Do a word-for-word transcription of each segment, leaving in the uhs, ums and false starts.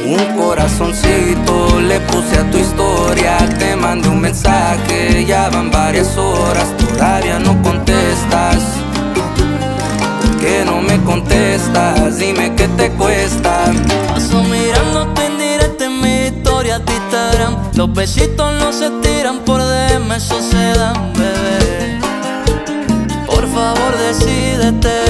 Un corazoncito le puse a tu historia, te mandé un mensaje, ya van varias horas, todavía no contestas. ¿Por qué no me contestas? Dime qué te cuesta. Paso mirándote en directo en mi historia de Instagram. Los besitos no se tiran por D M, eso se dan, bebé. Por favor decídete.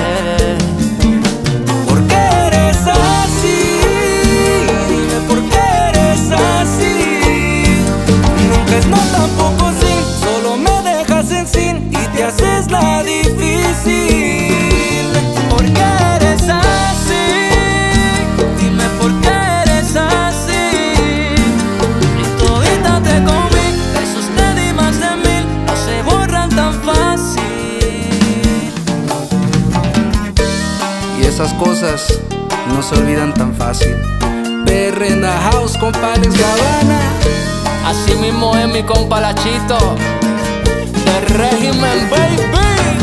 ¿Por qué eres así? Dime por qué eres así. Nunca es no, tampoco sí, solo me dejas en sin y te haces la difícil. ¿Por qué eres así? Dime por qué eres así. Y todita te comí, besos te di más de mil, no se borran tan fácil. Y esas cosas no se olvidan tan fácil. Perre en the house con Alex Gabbana. Así mismo es mi compa Lachito, de régimen, baby.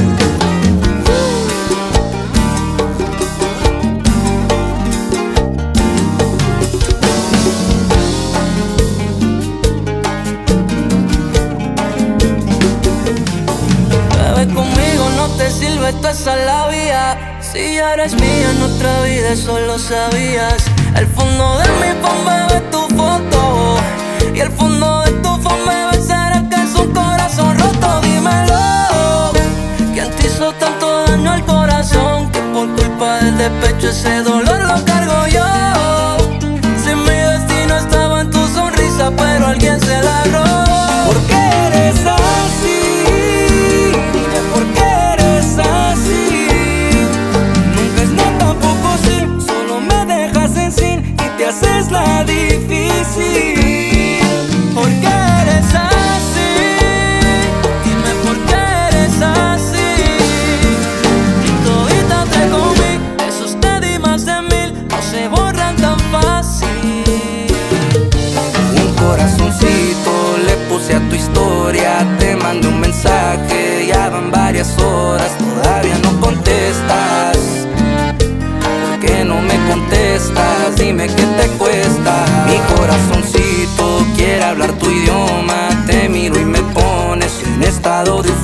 Bebe conmigo, no te sirve toda esa labia. Si ya eres mía en otra vida, eso lo sabías. El fondo de mi phone, bebé, tu foto. Y el fondo de tu phone, bebé, será que es un corazón roto. Dímelo, ¿quién te hizo tanto daño al corazón? Que por culpa del despecho ese dolor lo cargo yo. Si mi destino estaba en tu sonrisa, pero alguien se la robó. ¿Por qué eres así? Dime por qué eres así. Nunca es no, tampoco sí, solo me dejas en sin y te haces la difícil. ¿Por qué eres así? Dime por qué eres así. Y todita te comí, esos te di más de mil, no se borran tan fácil. Un corazoncito le puse a tu historia, te mandé un mensaje, ya van varias horas, todavía no contestas. ¿Por qué no me contestas? Dime qué te cuesta. Mi corazoncito quiere hablar tu idioma, te miro y me pones en estado de